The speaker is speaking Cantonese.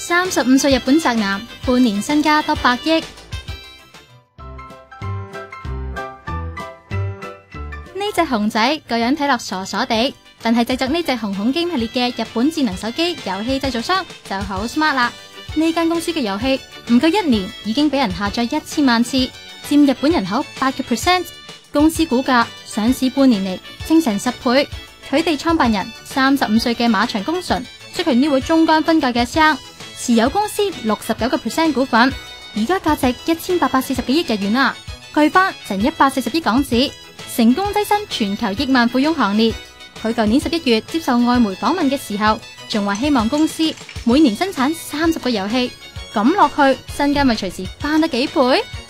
35歲日本宅男，半年身家多100億。呢隻熊仔個樣睇落傻傻地，但係製作呢隻熊熊 game 系列嘅日本智能手機遊戲製造商就好 smart 啦。呢間公司嘅遊戲唔夠1年已經俾人下載1000萬次，佔日本人口8%。公司股價上市半年嚟升成10倍。佢哋創辦人35歲嘅馬場公純，即係呢位中間分界嘅生，持有公司69% 股份，而家價值1840幾億日元啦，計翻成140億港紙，成功躋身全球億萬富翁行列。佢舊年11月接受外媒訪問嘅時候，仲話希望公司每年生產30個遊戲，咁落去身家咪隨時翻得幾倍。